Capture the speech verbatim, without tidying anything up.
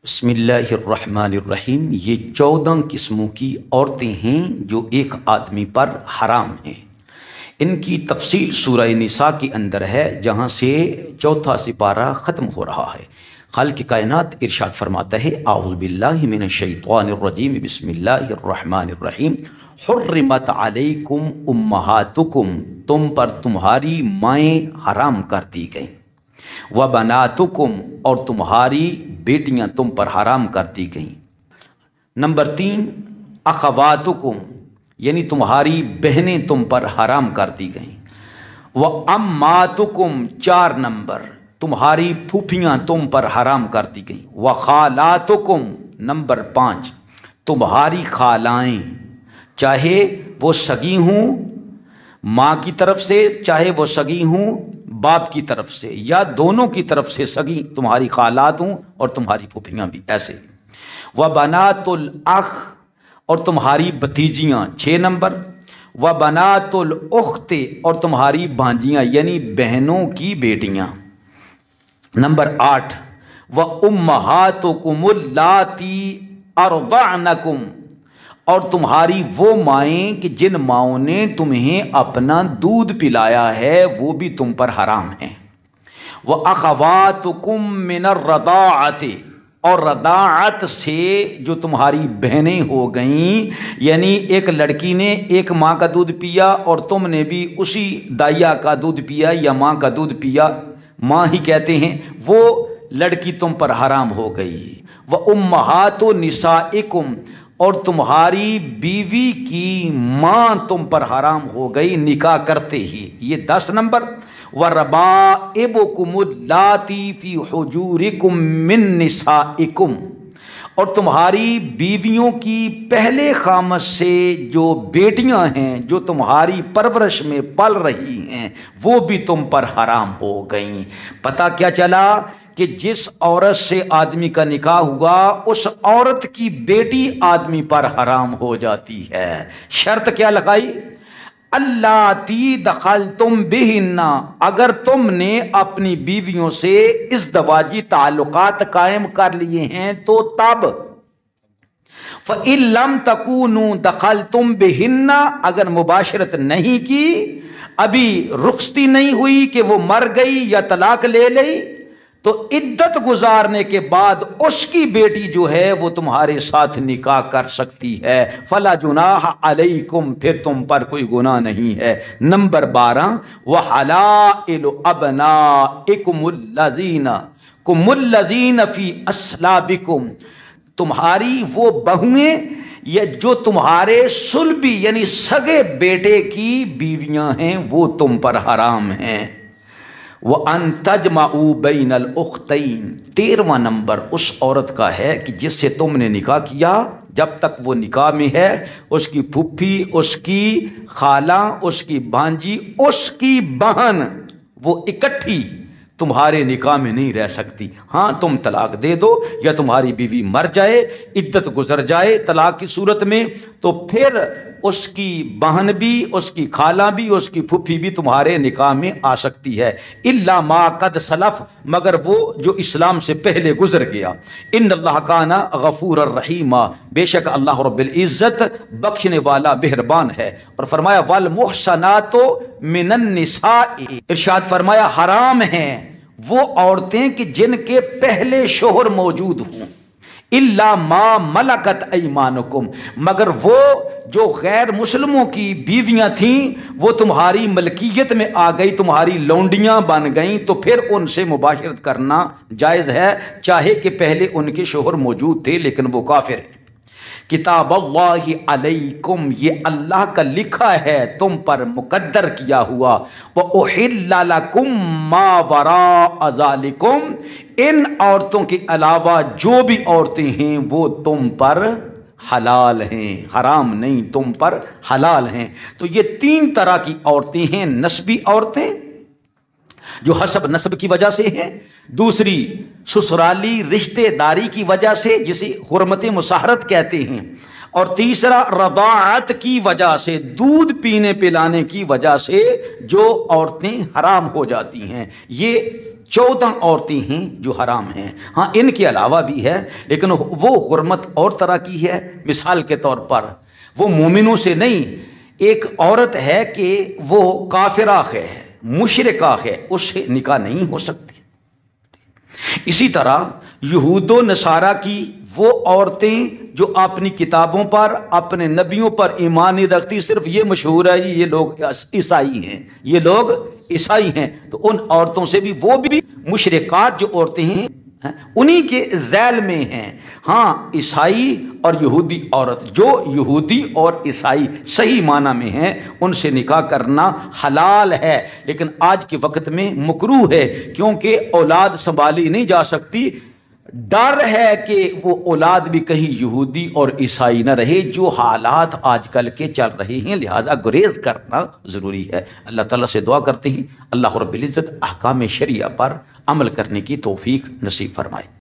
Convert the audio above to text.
بسم اللہ الرحمن الرحیم۔ یہ چودہ قسموں کی عورتیں ہیں جو ایک آدمی پر حرام ہیں۔ ان کی تفصیل سورہ نساء کے اندر ہے، جہاں سے چوتھا سپارہ ختم ہو رہا ہے۔ خالق کائنات ارشاد فرماتا ہے، اعوذ باللہ من الشیطان الرجیم، بسم اللہ الرحمن الرحیم۔ حرمت علیکم امہاتکم، تم پر تمہاری مائیں حرام کر دی گئیں۔ وبناتکم، اور تمہاری بیٹیاں تم پر حرام کر دی گئیں۔ نمبر تین، اخواتکم، یعنی تمہاری بہنیں تم پر حرام کر دی گئیں۔ واماتکم، چار نمبر، تمہاری پھوپھیاں تم پر حرام کر دی گئیں۔ وخالاتکم، نمبر پانچ، تمہاری خالائیں، چاہے وہ سگی ہوں ماں کی طرف سے، چاہے وہ سگی ہوں باپ کی طرف سے، یا دونوں کی طرف سے سگی تمہاری خالات ہوں اور تمہاری پھوپھیاں بھی ایسے۔ وبنات الاخ، اور تمہاری بھتیجیاں، چھ نمبر۔ وبنات الاخت، اور تمہاری بھانجیاں یعنی بہنوں کی بیٹیاں، نمبر آٹھ۔ وامہاتکم اللاتی ارضعنکم، اور تمہاری وہ مائیں کہ جن ماؤں نے تمہیں اپنا دودھ پلایا ہے وہ بھی تم پر حرام ہیں۔ وَأَخَوَاتُكُم مِّنَ الرَّضَاعَةِ، اور رضاعت سے جو تمہاری بہنیں ہو گئیں، یعنی ایک لڑکی نے ایک ماں کا دودھ پیا اور تم نے بھی اسی دائیا کا دودھ پیا یا ماں کا دودھ پیا، ماں ہی کہتے ہیں، وہ لڑکی تم پر حرام ہو گئی۔ وَأُمَّهَاتُ نِسَائِكُمْ، اور تمہاری بیوی کی ماں تم پر حرام ہو گئی نکاح کرتے ہی، یہ دس نمبر۔ وَرَبَائِبُكُمُ اللَّاتِي فِي حُجُورِكُم مِّن نِّسَائِكُمْ، اور تمہاری بیویوں کی پہلے خامد سے جو بیٹیاں ہیں جو تمہاری پرورش میں پل رہی ہیں وہ بھی تم پر حرام ہو گئیں۔ پتہ کیا چلا کہ جس عورت سے آدمی کا نکاح ہوا اس عورت کی بیٹی آدمی پر حرام ہو جاتی ہے۔ شرط کیا لگائی؟ اللاتی دخلتم بہن، اگر تم نے اپنی بیویوں سے ازدواجی تعلقات قائم کر لیے ہیں تو تب۔ فَإِن لَمْ تَكُونُوا دَخَلْتُمْ بِهِنَّ، اگر مباشرت نہیں کی، ابھی رخصتی نہیں ہوئی کہ وہ مر گئی یا طلاق لے لئی، تو عدت گزارنے کے بعد اس کی بیٹی جو ہے وہ تمہارے ساتھ نکاح کر سکتی ہے۔ فلا جناح علیکم، پھر تم پر کوئی گناہ نہیں ہے۔ نمبر بارہ، وحلائل ابنائکم الذین کم الذین فی اصلابکم، تمہاری وہ بہویں یا جو تمہارے صلبی یعنی سگے بیٹے کی بیویاں ہیں وہ تم پر حرام ہیں۔ وَأَن تَجْمَعُوا بَيْنَ الْأُخْتَيْنِ، تیرواں نمبر اس عورت کا ہے کہ جس سے تم نے نکاح کیا، جب تک وہ نکاح میں ہے اس کی پھوپھی، اس کی خالہ، اس کی بھانجی، اس کی بہن، وہ اکٹھی تمہارے نکاح میں نہیں رہ سکتی۔ ہاں تم طلاق دے دو یا تمہاری بیوی مر جائے، عدت گزر جائے طلاق کی صورت میں، تو پھر اس کی بہن بھی، اس کی خالہ بھی، اس کی پھوپھی بھی تمہارے نکاح میں آ سکتی ہے۔ الا ما قد سلف، مگر وہ جو اسلام سے پہلے گزر گیا۔ ان اللہ کان غفور الرحیم، بے شک اللہ رب العزت بخشنے والا مہربان ہے۔ اور فرمایا والمحصنات من النساء، ارشاد فرمایا حرام ہیں وہ عورتیں کہ جن کے پہلے شوہر موجود ہوں، الا ما ملکت ایمانکم، مگر وہ جو غیر مسلموں کی بیویاں تھیں وہ تمہاری ملکیت میں آ گئی، تمہاری لونڈیاں بن گئیں، تو پھر ان سے مباشرت کرنا جائز ہے، چاہے کہ پہلے ان کے شوہر موجود تھے لیکن وہ کافر ہیں۔ کتاب اللہ علیکم، یہ اللہ کا لکھا ہے تم پر، مقدر کیا ہوا۔ وَأُحِلَّ لَكُم مَّا وَرَاءَ ذَلِكُمْ، ان عورتوں کے علاوہ جو بھی عورتیں ہیں وہ تم پر حلال ہیں، حرام نہیں، تم پر حلال ہیں۔ تو یہ تین طرح کی عورتیں ہیں، نسبی عورتیں جو حسب نسب کی وجہ سے ہیں، دوسری سسرالی رشتہ داری کی وجہ سے جسے حرمت مساہرت کہتے ہیں، اور تیسرا رضاعت کی وجہ سے، دودھ پینے پلانے کی وجہ سے جو عورتیں حرام ہو جاتی ہیں، یہ چودہ عورتیں ہیں جو حرام ہیں۔ ہاں ان کے علاوہ بھی ہے، لیکن وہ حرمت اور طرح کی ہے۔ مثال کے طور پر وہ مومنوں سے نہیں، ایک عورت ہے کہ وہ کافرہ ہے، مشرکہ ہے، اس سے نکاح نہیں ہو سکتی۔ اسی طرح یہود و نصارہ کی وہ عورتیں جو اپنی کتابوں پر، اپنے نبیوں پر ایمان نہیں رکھتی، صرف یہ مشہور ہے یہ لوگ عیسائی ہیں، یہ لوگ عیسائی ہیں، تو ان عورتوں سے بھی، وہ بھی مشرکات جو عورتیں ہیں انہی کے ذیل میں ہیں۔ ہاں عیسائی اور یہودی عورت، جو یہودی اور عیسائی صحیح معنی میں ہیں، ان سے نکاح کرنا حلال ہے، لیکن آج کے وقت میں مکروہ ہے، کیونکہ اولاد سنبھالی نہیں جا سکتی۔ ڈر ہے کہ وہ اولاد بھی کہیں یہودی اور عیسائی نہ رہے، جو حالات آج کل کے چل رہے ہیں، لہذا گریز کرنا ضروری ہے۔ اللہ تعالیٰ سے دعا کرتے ہیں اللہ رب العزت احکام شریعہ پر عمل کرنے کی توفیق نصیب فرمائے۔